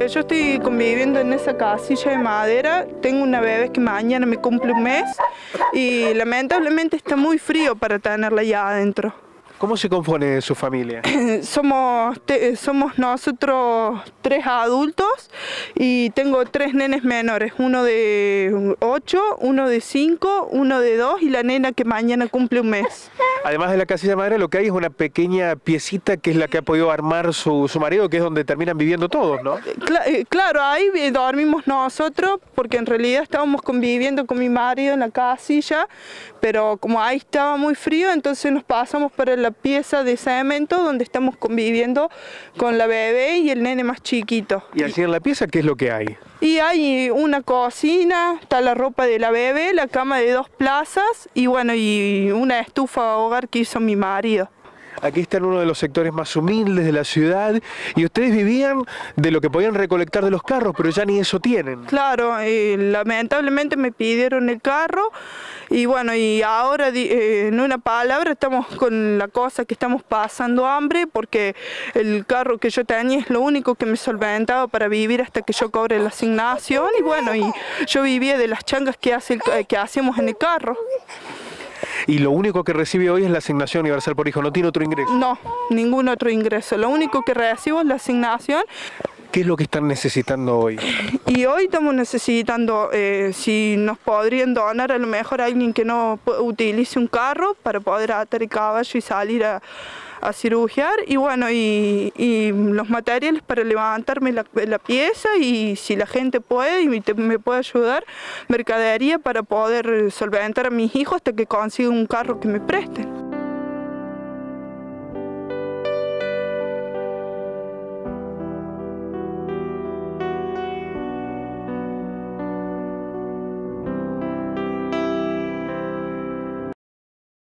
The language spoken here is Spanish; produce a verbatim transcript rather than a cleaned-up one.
Yo estoy conviviendo en esa casilla de madera, tengo una bebé que mañana me cumple un mes y lamentablemente está muy frío para tenerla allá adentro. ¿Cómo se compone su familia? Somos, te, somos nosotros tres adultos y tengo tres nenes menores, uno de ocho, uno de cinco, uno de dos y la nena que mañana cumple un mes. Además de la casilla de madera, lo que hay es una pequeña piecita que es la que ha podido armar su, su marido, que es donde terminan viviendo todos, ¿no? Cla claro, ahí dormimos nosotros porque en realidad estábamos conviviendo con mi marido en la casilla, pero como ahí estaba muy frío, entonces nos pasamos para la pieza de cemento donde estamos conviviendo con la bebé y el nene más chiquito. ¿Y así en la pieza qué es lo que hay? Y hay una cocina, está la ropa de la bebé, la cama de dos plazas y bueno, y una estufa de hogar que hizo mi marido. Aquí está en uno de los sectores más humildes de la ciudad y ustedes vivían de lo que podían recolectar de los carros, pero ya ni eso tienen. Claro, eh, lamentablemente me pidieron el carro y bueno, y ahora eh, en una palabra estamos con la cosa que estamos pasando hambre porque el carro que yo tenía es lo único que me solventaba para vivir hasta que yo cobre la asignación y bueno, y yo vivía de las changas que, hace el, que hacemos en el carro. Y lo único que recibe hoy es la asignación universal por hijo, ¿no tiene otro ingreso? No, ningún otro ingreso, lo único que recibo es la asignación. ¿Qué es lo que están necesitando hoy? Y hoy estamos necesitando, eh, si nos podrían donar a lo mejor a alguien que no utilice un carro para poder atar el caballo y salir a, a cirugiar y bueno, y, y los materiales para levantarme la, la pieza y si la gente puede y me, me puede ayudar, mercadería para poder solventar a mis hijos hasta que consiga un carro que me presten.